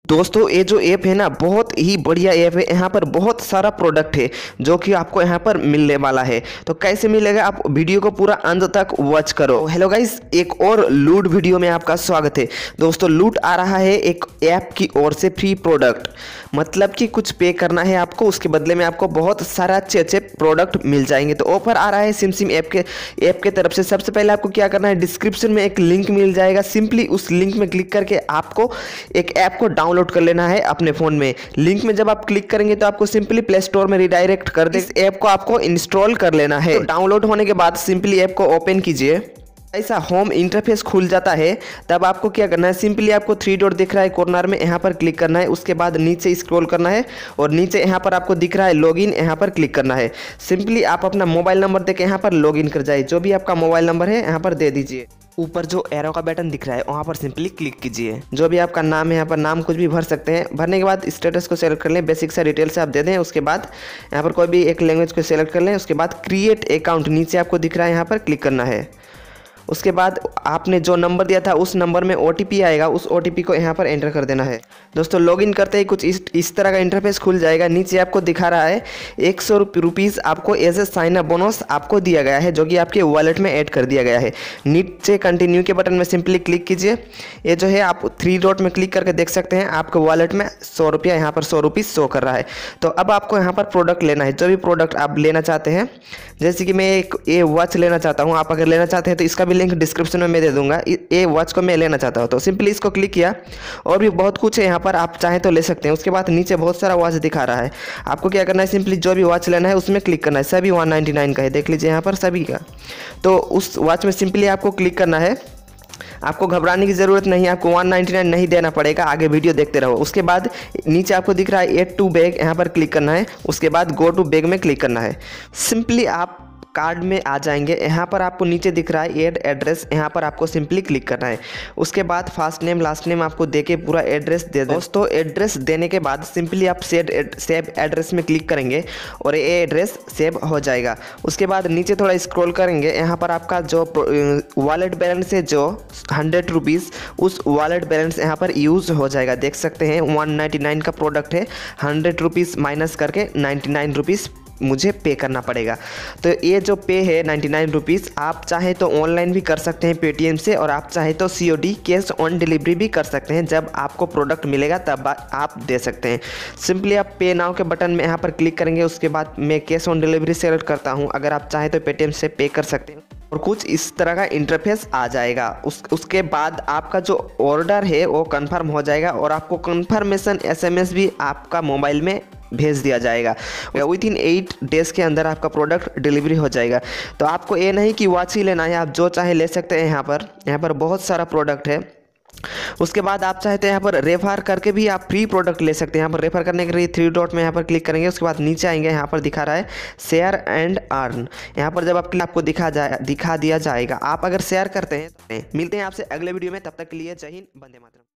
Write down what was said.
दोस्तों ये जो ऐप है ना बहुत ही बढ़िया ऐप है। यहाँ पर बहुत सारा प्रोडक्ट है जो कि आपको यहाँ पर मिलने वाला है। तो कैसे मिलेगा, आप वीडियो को पूरा अंत तक वॉच करो। हेलो गाइस, एक और लूट वीडियो में आपका स्वागत है। दोस्तों लूट आ रहा है एक ऐप की ओर से फ्री प्रोडक्ट, मतलब कि कुछ पे करना है आपको, उसके बदले में आपको बहुत सारा अच्छे अच्छे प्रोडक्ट मिल जाएंगे। तो ऑफर आ रहा है सिम ऐप के तरफ से। सबसे पहले आपको क्या करना है, डिस्क्रिप्शन में एक लिंक मिल जाएगा, सिंपली उस लिंक में क्लिक करके आपको एक ऐप को डाउनलोड कर लेना है अपने फ़ोन में। लिंक में जब आप क्लिक करेंगे तो आपको सिंपली प्ले स्टोर में रिडायरेक्ट कर दे। इस ऐप को आपको इंस्टॉल कर लेना है। तो डाउनलोड होने के बाद सिंपली ऐप को ओपन कीजिए। ऐसा होम इंटरफेस खुल जाता है। तब आपको क्या करना है, सिंपली आपको थ्री डॉट दिख रहा है कॉर्नर में, यहाँ पर क्लिक करना है। उसके बाद नीचे स्क्रॉल करना है और नीचे यहाँ पर आपको दिख रहा है लॉगिन, यहाँ पर क्लिक करना है। सिंपली आप अपना मोबाइल नंबर देके यहाँ पर लॉगिन कर जाइए। जो भी आपका मोबाइल नंबर है यहाँ पर दे दीजिए। ऊपर जो एरो का बटन दिख रहा है वहाँ पर सिंपली क्लिक कीजिए। जो भी आपका नाम है यहाँ पर नाम कुछ भी भर सकते हैं। भरने के बाद स्टेटस को सेलेक्ट कर लें, बेसिक सा डिटेल से आप दे दें। उसके बाद यहाँ पर कोई भी एक लैंग्वेज को सेलेक्ट कर लें। उसके बाद क्रिएट अकाउंट नीचे आपको दिख रहा है, यहाँ पर क्लिक करना है। उसके बाद आपने जो नंबर दिया था उस नंबर में OTP आएगा, उस OTP को यहाँ पर एंटर कर देना है। दोस्तों लॉगिन करते ही कुछ इस तरह का इंटरफेस खुल जाएगा। नीचे आपको दिखा रहा है 100 रुपीज़ आपको as a sign up bonus आपको दिया गया है, जो कि आपके वॉलेट में ऐड कर दिया गया है। नीचे कंटिन्यू के बटन में सिंपली क्लिक कीजिए। ये जो है आप थ्री डॉट में क्लिक करके देख सकते हैं आपके वॉलेट में 100 रुपया, यहाँ पर 100 रुपीज़ शो कर रहा है। तो अब आपको यहाँ पर प्रोडक्ट लेना है, जो भी प्रोडक्ट आप लेना चाहते हैं। जैसे कि मैं एक ये वॉच लेना चाहता हूँ, आप अगर लेना चाहते हैं तो इसका भी लिंक डिस्क्रिप्शन में मैं दे दूंगा। ये वॉच को मैं लेना चाहता हूँ तो सिंपली इसको क्लिक किया। और भी बहुत कुछ है यहाँ पर, आप चाहें तो ले सकते हैं। उसके बाद नीचे बहुत सारा वॉच दिखा रहा है। आपको क्या करना है, सिंपली जो भी वॉच लेना है उसमें क्लिक करना है। सभी 199 का है, देख लीजिए यहाँ पर सभी का। तो उस वॉच में सिंपली आपको क्लिक करना है। आपको घबराने की ज़रूरत नहीं है, आपको 199 नहीं देना पड़ेगा। आगे वीडियो देखते रहो। उसके बाद नीचे आपको दिख रहा है ऐड टू बैग, यहाँ पर क्लिक करना है। उसके बाद गो टू बैग में क्लिक करना है। सिंपली आप कार्ड में आ जाएंगे। यहाँ पर आपको नीचे दिख रहा है ऐड एड्रेस, यहाँ पर आपको सिंपली क्लिक करना है। उसके बाद फर्स्ट नेम लास्ट नेम आपको देके पूरा एड्रेस दे दो। दोस्तों एड्रेस देने के बाद सिंपली आप सेव एड्रेस में क्लिक करेंगे और ये एड्रेस सेव हो जाएगा। उसके बाद नीचे थोड़ा स्क्रॉल करेंगे, यहाँ पर आपका जो वॉलेट बैलेंस है जो 100 रुपीज़, उस वॉलेट बैलेंस यहाँ पर यूज़ हो जाएगा। देख सकते हैं 199 का प्रोडक्ट है, 100 रुपीज़ माइनस करके 99 रुपीज़ मुझे पे करना पड़ेगा। तो ये जो पे है 99 रुपीज़, आप चाहे तो ऑनलाइन भी कर सकते हैं पेटीएम से, और आप चाहे तो COD कैश ऑन डिलीवरी भी कर सकते हैं। जब आपको प्रोडक्ट मिलेगा तब आप दे सकते हैं। सिंपली आप पे नाउ के बटन में यहाँ पर क्लिक करेंगे। उसके बाद मैं कैश ऑन डिलीवरी सेलेक्ट करता हूँ। अगर आप चाहे तो पेटीएम से पे कर सकते हैं और कुछ इस तरह का इंटरफेस आ जाएगा। उसके बाद आपका जो ऑर्डर है वो कंफर्म हो जाएगा और आपको कंफर्मेशन SMS भी आपका मोबाइल में भेज दिया जाएगा। विदिन 8 डेज़ के अंदर आपका प्रोडक्ट डिलीवरी हो जाएगा। तो आपको ये नहीं कि वॉच ही लेना है, आप जो चाहे ले सकते हैं। यहाँ पर बहुत सारा प्रोडक्ट है। उसके बाद आप चाहते हैं यहाँ पर रेफर करके भी आप फ्री प्रोडक्ट ले सकते हैं। यहाँ पर रेफर करने के लिए थ्री डॉट में यहाँ पर क्लिक करेंगे। उसके बाद नीचे आएंगे, यहाँ पर दिखा रहा है शेयर एंड अर्न। यहाँ पर जब आपको दिखा दिया जाएगा। आप अगर शेयर करते हैं। मिलते हैं आपसे अगले वीडियो में, तब तक के लिए जय हिंद, वंदे मातरम।